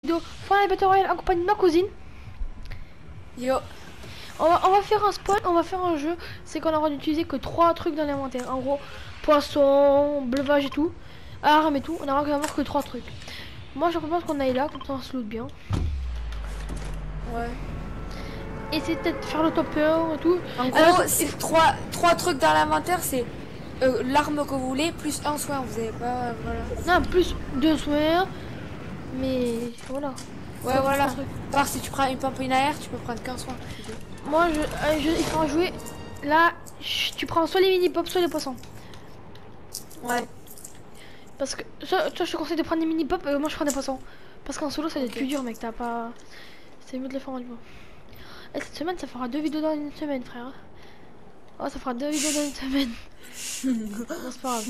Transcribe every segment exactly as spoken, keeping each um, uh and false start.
Fortnite Battle Royale en compagnie de ma cousine. Yo. On va, on va faire un spawn, on va faire un jeu. C'est qu'on a le droit d'utiliser que trois trucs dans l'inventaire. En gros, poisson, bleuvage et tout, armes et tout. On a le droit d'avoir que trois trucs. Moi je propose qu'on aille là, comme ça on se loot bien. Ouais. Et c'est peut-être faire le top un et tout. En gros, Alors, c'est trois, trois trucs dans l'inventaire, c'est euh, l'arme que vous voulez, plus un soin, vous avez pas... Voilà. non, plus deux soins. Mais voilà. Ouais, Ça, voilà. truc. Par si tu prends une pompe air, tu peux prendre qu'un soin. Moi, je, euh, je, il faut jouer. Là, tu prends soit les mini-pops, soit les poissons. Ouais. Parce que, toi, toi je te conseille de prendre des mini-pops, euh, moi je prends des poissons. Parce qu'en solo, ça va être Okay. plus dur, mec. T'as pas. C'est mieux de les faire en duo. Et cette semaine, ça fera deux vidéos dans une semaine, frère. Oh, ça fera deux vidéos dans une semaine. Non, c'est pas grave.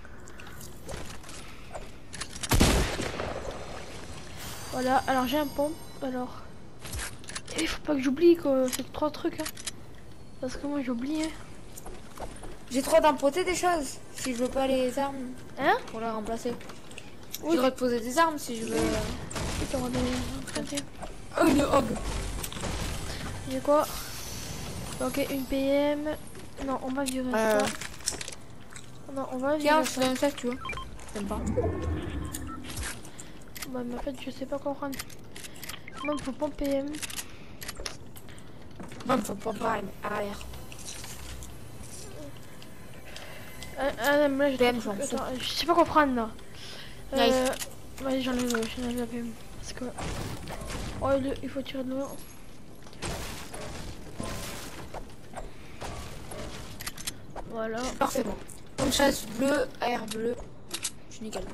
Voilà, alors j'ai un pompe. Alors, il faut pas que j'oublie que c'est trois trucs. Hein. Parce que moi j'ai oublié. J'ai trop d'empoter des choses, si je veux pas les armes. Hein? Pour les remplacer. Oui. J'ai le droit de poser des armes si je veux. Oh, le hog. J'ai quoi? Ok, une P M. Non, on va virer euh... ça. Non, on va virer Tiens, ça. je te donne ça, tu vois. J'aime pas. Bah, mais en fait, je sais pas quoi prendre. Non, faut pas P M. Non, faut pas prendre arrière. Ah, ah, mais là, je, P M, j'en Attends, je sais pas quoi prendre là. Nice. Euh... Vas-y, j'enlève j'enlève la P M. Parce que. Oh, il, il faut tirer de loin. Voilà. Parfait, bon. Une chasse bleue, air bleu. Je suis nickel.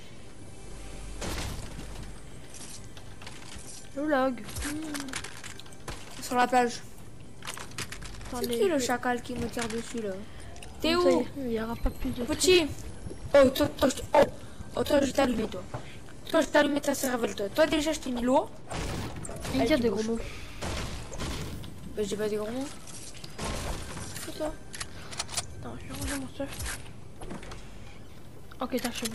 Le lag. Mmh. Sur la plage. C'est qui le chacal qui me tire dessus là? T'es où? Il n'y aura pas plus de petit. Oh, toi, toi, je oh. oh, toi, je t'ai allumé, toi. Toi, je t'ai allumé ta cervelle, toi. Toi, déjà, je t'ai mis l'eau. Il y a des gros mots. Bah, j'ai pas des gros mots. C'est ça. Attends, je vais ranger mon stuff. Ok, t'as cheveux.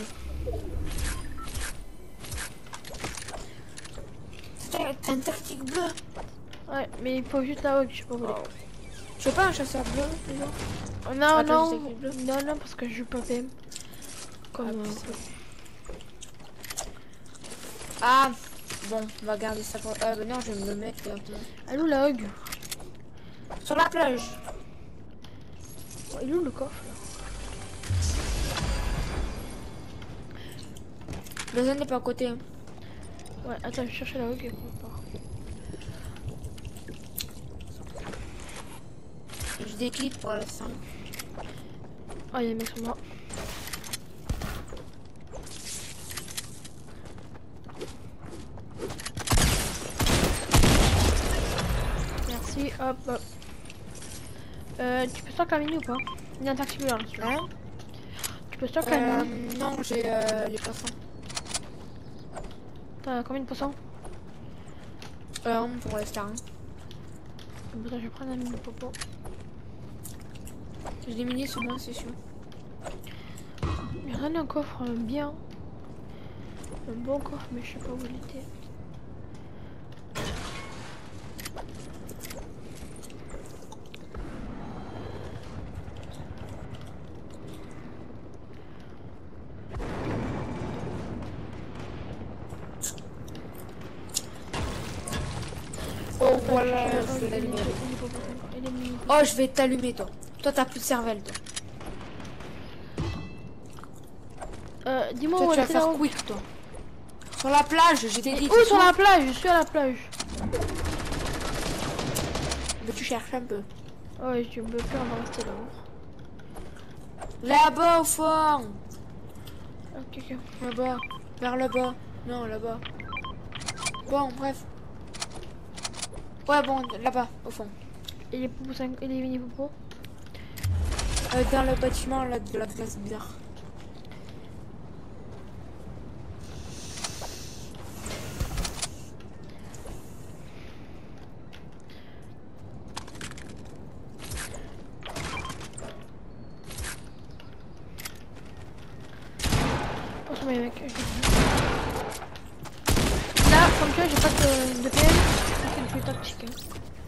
T'as un tactique bleu. Ouais, mais il faut juste la hog, je sais pas où. Oh. Tu veux pas un chasseur bleu déjà? Oh, non, non, non, non, parce que je joue pas P M. Comme. Ah, ah, bon, on va garder ça pour. Ah, bah non, je vais me le mettre directement. Elle où la hog? Sur la plage. Oh, il est où le coffre là? Le zone n'est pas à côté. Hein. Ouais, attends, je cherche la hog et on part. Je déclic pour l'instant. Ah, il y a un mec sur moi. Merci, hop, hop. Euh, tu peux stock la mini ou pas? Il y a un taxi là. Hein? Tu peux stock euh, la mini? Non, j'ai euh, les poissons. T'as combien de poissons? Euh, pour l'instant. Je vais prendre la mini popo. J'ai des mini sur moi, c'est sûr. Il y a un coffre bien. Un bon coffre, mais je sais pas où il était. Oh voilà, je vais l'allumer. Oh, je vais t'allumer toi. Toi, t'as plus de cervelle toi. Euh, dis-moi où où tu vas était faire la quick toi. Sur la plage, j'ai t'ai dit. Où sur la plage? Je suis à la plage. Mais tu cherches un peu. Ouais, je me peux, on va rester là. Là-bas au fond. Ok, ok. Là-bas. Vers là-bas. Non, là-bas. Bon, bref. Ouais, bon, là-bas, au fond. Et les poupous et les mini poupos? Euh, dans le bâtiment là de la place bizarre. Oh, c'est mes mecs. Là, comme tu vois, j'ai pas de, de P M, c'est le plus tactique. Hein.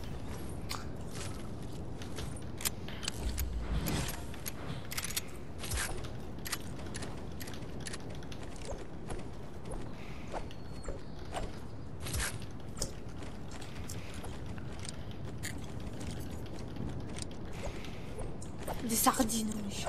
Des sardines, oui.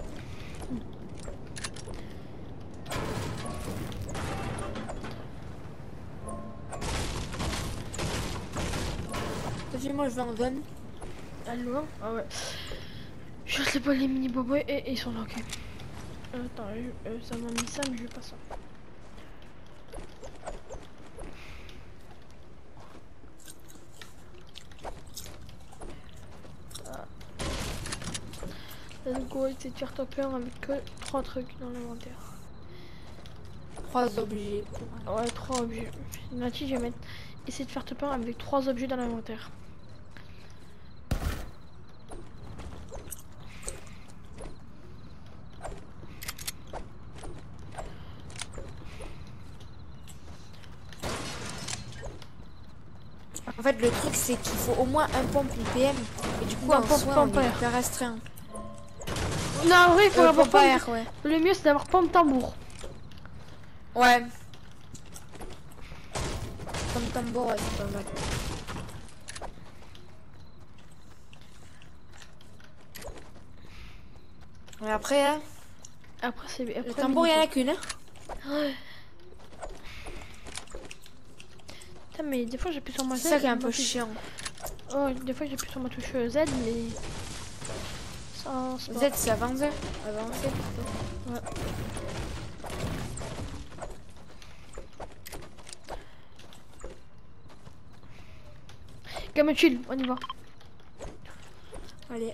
Vas-y, moi je vais en zone. Allô? Ah ouais. Je sais pas les mini bobos et, et ils sont là, ok. Euh, attends, je, euh, ça m'a mis ça, mais je veux pas ça. Ah. Let's go, essayer de faire topper avec que trois trucs dans l'inventaire. Trois objets. Ouais, trois objets. Là-dessus, je vais mettre essayer de faire topper avec trois objets dans l'inventaire. En fait, le truc, c'est qu'il faut au moins un pompe une P M. Et du coup, Un un pompe soin, on est pompe hyper restreint. Non, en vrai, il faut Euh, avoir pompe pompe. air, ouais. Le mieux, c'est d'avoir pompe tambour. Ouais. Comme tambour, ouais, c'est pas mal. Et après, hein, Après, c'est. le Après, tambour, il y en a qu'une. Hein. Ouais. Putain, mais des fois, j'appuie sur ma Z. C'est ça qui est un ma peu touche- chiant. Oh, des fois, j'appuie sur ma touche Z, mais. Ça avance pas. Z, c'est avancé. Avancé plutôt. Ouais. Game chill, on y va. Allez.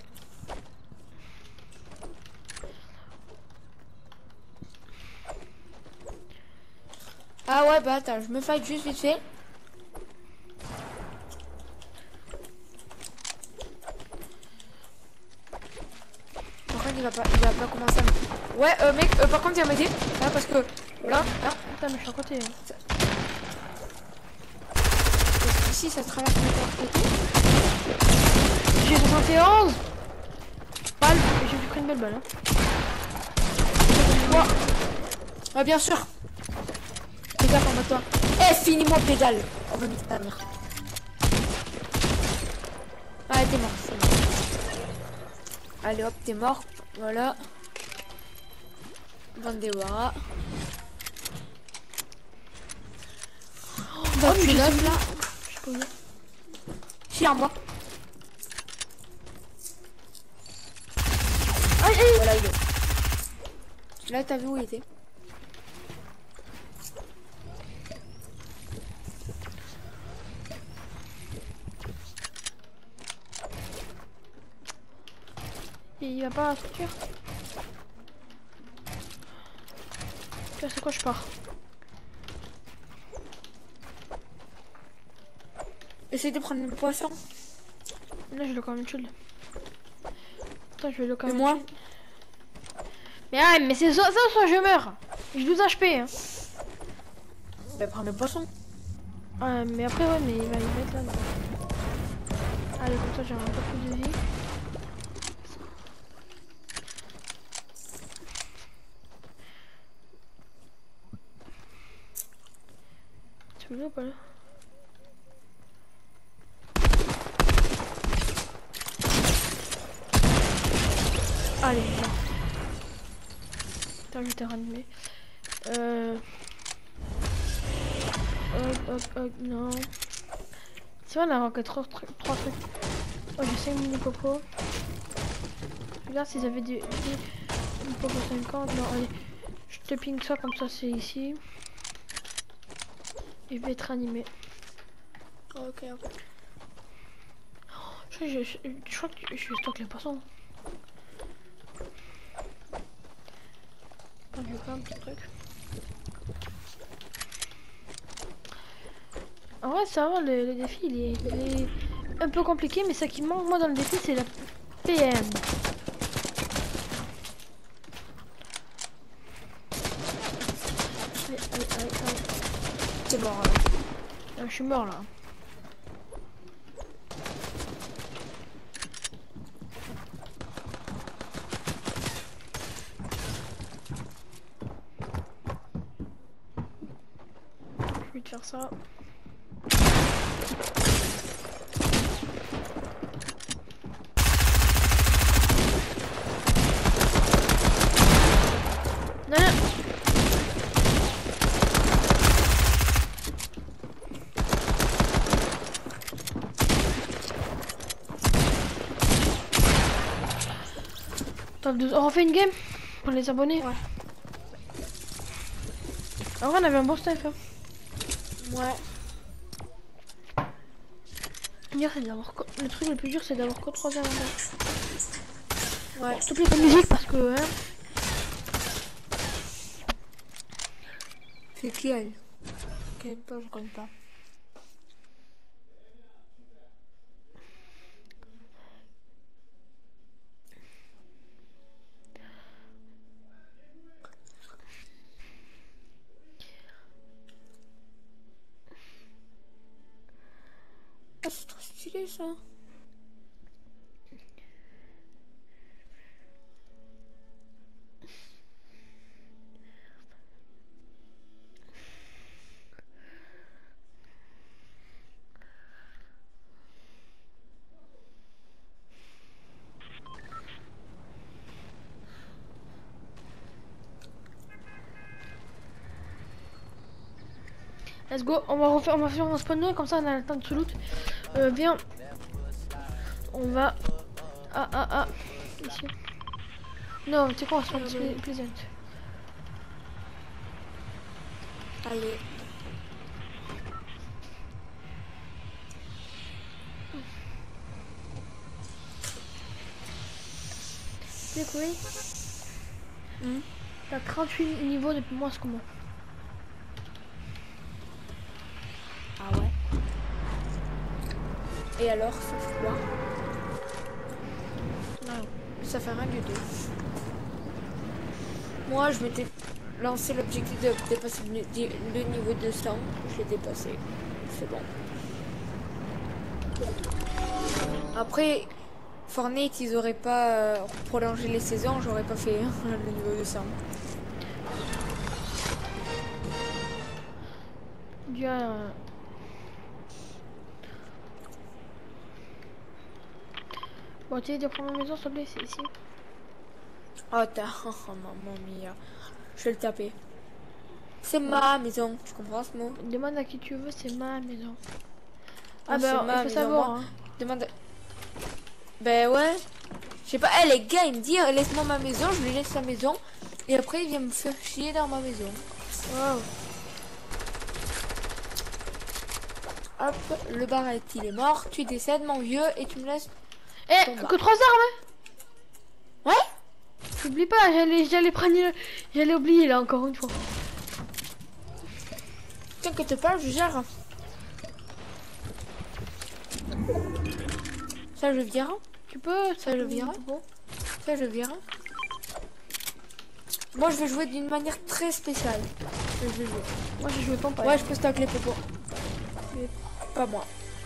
Ah ouais, bah attends, je me fight juste vite fait. Par contre, il va pas, il va pas commencer à me... Ouais, euh, mec, euh, par contre, il va m'aider. Là, parce que... Là, là. Putain, mais je suis à côté. Hein. Parce que ici, ça traverse mes portes et tout. J'ai soixante et onze balles et j'ai pris une belle balle. Hein. Moi. Ah, bien sûr. Fais gaffe en bas de toi. Eh, finis-moi pédale. On va mettre ta mère. Ah, t'es mort. C'est bon. Allez, hop, t'es mort. Voilà. Bandewara. Oh, Bah, tu je là, sais là. Je sais pas où. Si, en bas. Aïe, aïe. Voilà, il est. Là, t'as vu où il était? Il va pas à la structure. C'est quoi, je pars. Essaye de prendre le poisson. Là, je le quand même chill. Attends, je vais le quand Et même. moi chill. Mais ah, mais c'est ça, ça, soit je meurs. J'ai douze H P. Hein. Bah, prends le poisson. Ouais, mais après, ouais, mais il va, il va être là. Donc. Allez, comme ça, j'ai un peu plus de vie. Tu veux ou pas là? Allez, viens. Putain, je t'ai ranimé. Euh... Hop, hop, hop, non. C'est vrai, on a encore trois trucs. trois trucs. Oh, j'ai cinq mini popo. Regarde s'ils avaient des, des mini popo cinquante. Non, allez. Je te ping ça comme ça, c'est ici. Et je vais être animé. Ok, ok. Je crois que je, je, je, crois que je stocke les poissons. Je vais faire un petit truc. En vrai, ça va, le, le défi il est, il est un peu compliqué, mais ça qui me manque moi dans le défi, c'est la P M. Allez, allez, allez, allez. C'est bon. Alors. Euh, je suis mort là. Je vais te faire ça. Non, non. On refait une game pour les abonnés. Ouais. En vrai on avait un bon stuff hein. Ouais. Hier c'est d'avoir le truc le plus dur c'est d'avoir que trois heures. Ouais. S'il te plaît pas de musique parce que hein. C'est qui elle? Je pas, je connais pas. Ah, c'est trop stylé ça. Let's go, on va refaire, on va faire un spawn comme ça on a le temps de se loot. Euh, viens, on va. Ah ah ah, ici. Non, tu sais quoi, on va se faire plaisir. Allez. Tu sais quoi? Mmh. T'as trente-huit niveaux depuis moi, c'est comment? Ah ouais. Et alors, ça fait quoi? Non. Ça fait rien du tout. Moi, je m'étais lancé l'objectif de dépasser le, le niveau deux cents. Je l'ai dépassé. C'est bon. Après, Fortnite, ils auraient pas euh, prolongé les saisons. J'aurais pas fait le niveau deux cents. Bien. Bon, tu veux prendre ma maison, s'il te plaît, c'est ici. Oh, t'as. Oh, maman mia. Je vais le taper. C'est ma maison. Tu comprends ce mot? Demande à qui tu veux, c'est ma maison. Ah, Ah, bah, il faut savoir. Moi, hein. Demande. Ben ouais. Je sais pas. Eh, les gars, il me dit laisse-moi ma maison. Je lui laisse sa maison. Et après, il vient me faire chier dans ma maison. Wow. Hop, le barrette, il est mort. Tu décèdes, mon vieux, et tu me laisses. Eh, que trois armes? Ouais. J'oublie pas, j'allais j'allais prendre. J'allais oublier là encore une fois. T'inquiète pas, je gère. Ça, je vire. Tu peux, ça je vire. Ça, je vire. Moi, je vais jouer d'une manière très spéciale. Je vais jouer. Moi, j'ai joué pompe. Ouais, je peux stack les popos. Pas moi.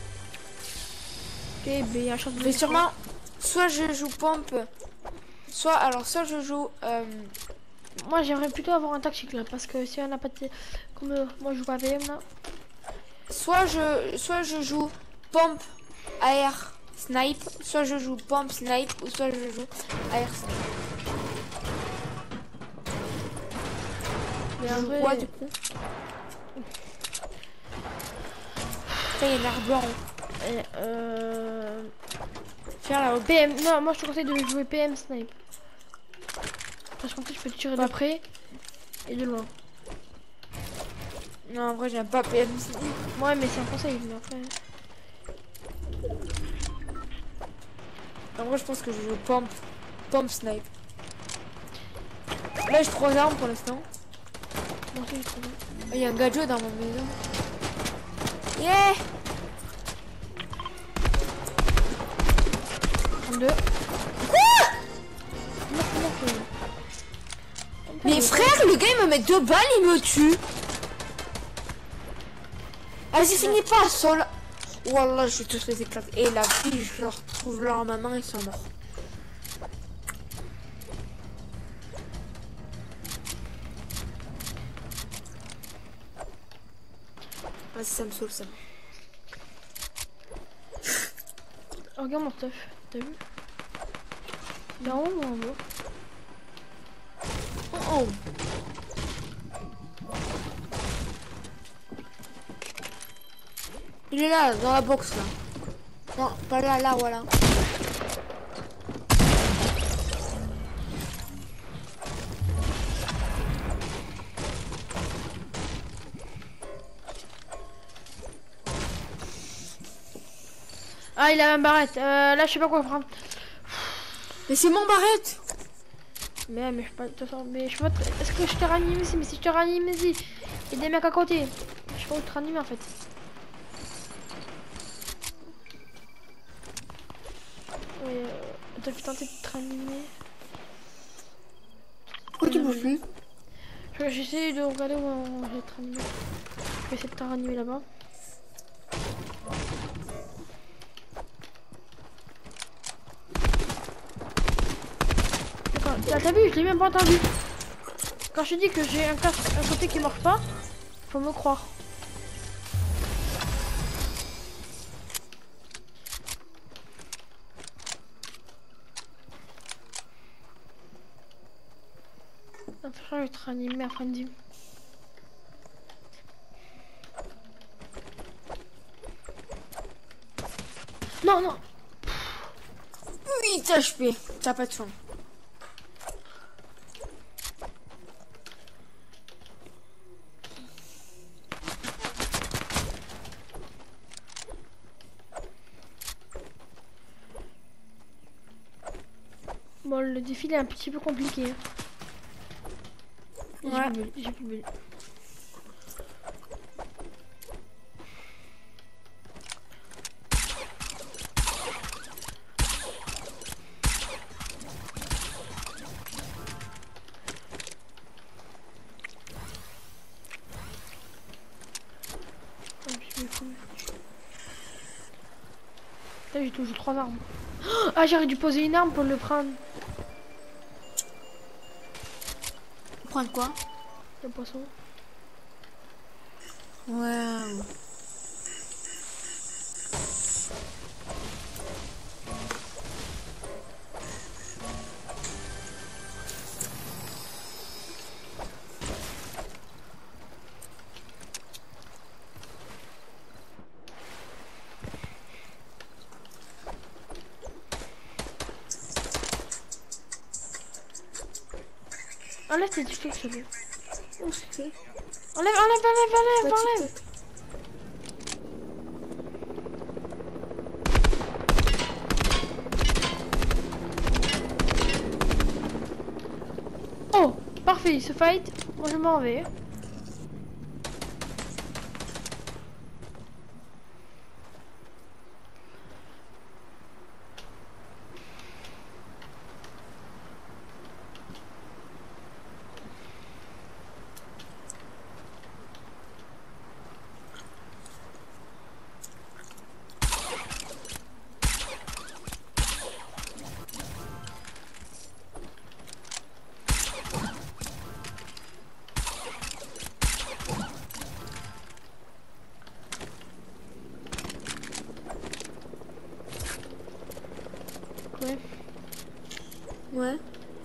Ok, mais il y a un chance de. Mais sûrement, soit je joue pompe, soit alors soit je joue. Euh... Moi, j'aimerais plutôt avoir un tactique là, parce que si on n'a pas de, comme euh, moi je joue pas V M là. Soit je, soit je joue pompe, air, snipe, soit je joue pompe, snipe, ou soit je joue air, snipe. Mais je en joue vrai, quoi du coup? Ça, il y a l'air blanc. Euh, euh... Tiens là, P M. Non, moi je te conseille de jouer P M snipe. Parce qu'en fait, je peux te tirer de près et de loin. Non, en vrai, j'aime pas P M snipe. Ouais, mais c'est un conseil. Mais après. En vrai, je pense que je joue pompe, pompe snipe. Là, j'ai trois armes pour l'instant. Bon, c'est trop bien. Il y a un gadget dans ma maison. Yeah! trente-deux. Quoi? Mais frère, le gars il me met deux balles, il me tue. Vas-y, finis pas, sol. Wallah, je vais tous les éclater. Et la vie, je leur retrouve leur maman, ils sont morts. Vas-y, ça me saoule ça. Oh, regarde mon stuff, t'as vu? Il est en haut ou en bas? Oh oh. Il est là, dans la box là. Non, pas là, là, voilà. Ah, il a une barrette. Euh, là, je sais pas quoi prendre. Mais c'est mon barrette. Mais, mais je peux pas. De toute façon, mais je peux pas. te- Est-ce que je te ranime ici? Mais si je te ranime ici, il y a des mecs à côté. Je sais pas où te ranimer en fait. Ouais, euh, attends, je vais tenter de te ranimer. Pourquoi tu bouges plus? Je- J'essaie de regarder où on- je vais te ranimer. Je vais essayer de te ranimer là-bas. Attends, là, t'as vu, je l'ai même pas entendu. Quand je te dis que j'ai un casque, un côté qui marche pas, faut me croire. Après, je vais te ranimer après midi. Non, non. huit H P. T'as pas de fin. Bon, le défi il est un petit peu compliqué. Hein. Ouais. J'ai plus de bulle, j'ai plus de bulle. Ah, j'ai plus de bulle. Là, j'ai toujours trois armes. Ah, j'aurais dû poser une arme pour le prendre. Prendre quoi? Le poisson. Ouais. Enlève tes TikTok, s'il te plaît. Oh, c'est Enlève, enlève, enlève, enlève, Ouais, enlève. TikTok. Oh, parfait, ce fight. Moi, je m'en vais. Ouais. Ouais.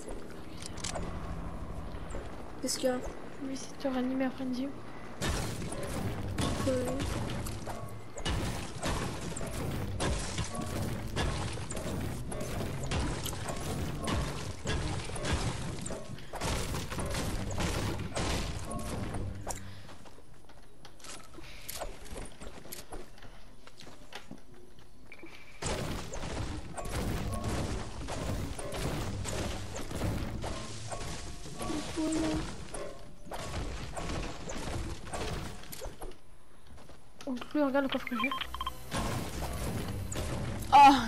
Qu'est-ce qu'il y a? Je vais essayer de te ranimer après midi. Ouais. Donc lui, regarde le coffre que j'ai. Ah.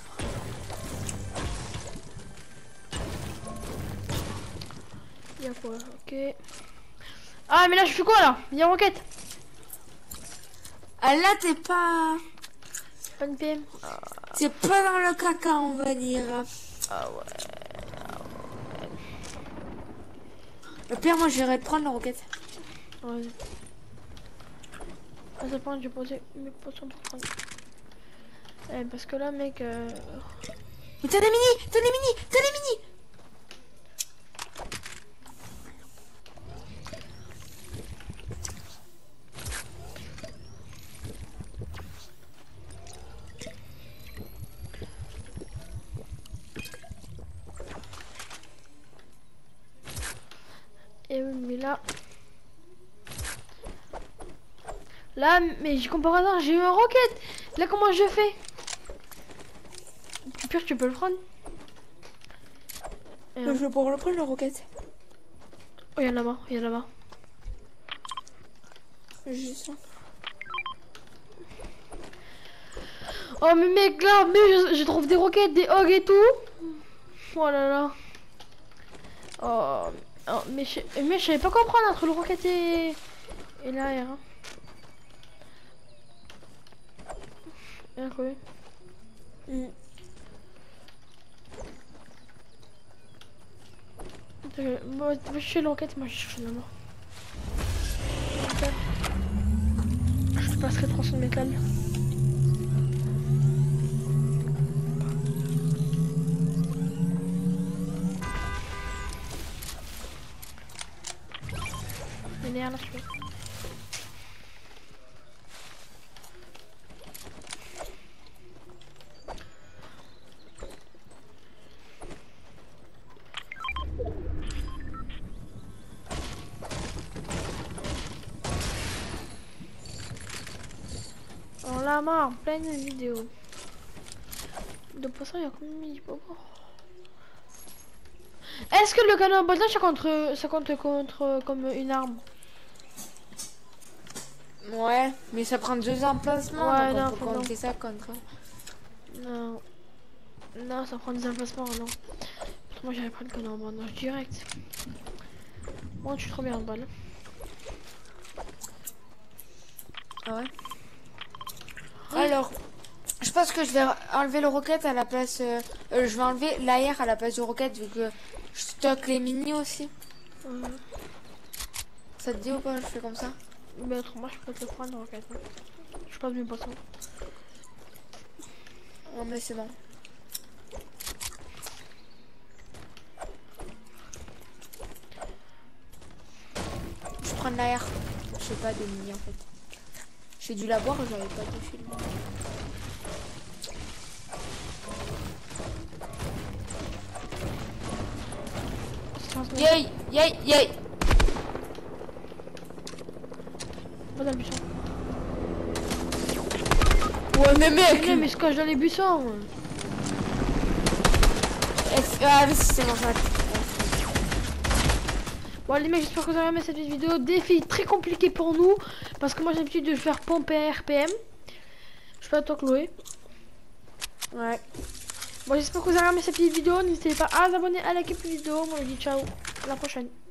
Il y a quoi? Ok. Ah mais là je fais quoi là? Il y a une roquette. Ah là, t'es pas... Pas une P M. Ah, T'es pas dans le caca, on va dire. ah ouais. Le pire, moi, j'irais prendre la roquette. Ouais. À ce point, j'ai posé mes potions pour prendre. Eh, parce que là, mec. Euh... Mais t'as des mini, t'as des mini, t'as des mini. Et oui, mais là. Là, mais j'ai comme par hasard, j'ai eu un roquette. Là, comment je fais? Au pire, tu peux le prendre. Et, Je vais pouvoir le prendre, la roquette. oh, il y en a là-bas, il y en a là-bas. Juste ça. Oh, mais mec, là, mais je, je trouve des roquettes, des hogs et tout. Oh là là. Oh, oh mais, je, mais je savais pas comprendre entre le roquette et, et l'air. Hein. Bien joué. Mm. Moi, je suis l'enquête, moi je cherche la mort. Je te passerai tronçon de métal. Mais derrière là, je fais. On l'a marre, pleine de vidéos. De poisson, il y a combien de mini-popo? Est-ce que le canon à boltage ça compte, ça compte contre comme une arme? Ouais, mais ça prend deux emplacements. Ouais, donc non, on peut non. compter ça contre. Non. Non, ça prend des emplacements, non. Moi j'avais pris le canon à boltage direct. Moi, je suis trop bien en balle. Ah ouais. Alors, je pense que je vais enlever le roquette à la place. Euh, euh, je vais enlever l'air à la place du roquette vu que je stocke les mini aussi. Euh, Ça te dit ou pas? Je fais comme ça. mais autrement, je peux te le prendre en fait. Je passe mes poissons. Non, mais c'est bon. Je prends de l'air. Je sais pas des mini en fait. J'ai dû l'avoir, j'avais pas de film. Yay, yay, yay. Pas dans le buisson. Ouais, mais mec. Mais, mais je cache dans les buissons. Ah, mais c'est bon, ça. Bon les mecs, j'espère que vous avez aimé cette vidéo. Défi très compliqué pour nous parce que moi j'ai l'habitude de faire pompe et R P M. Je sais pas toi Chloé. Ouais. Bon j'espère que vous avez aimé cette petite vidéo. N'hésitez pas à vous abonner, à liker cette vidéo. Moi je dis ciao, à la prochaine.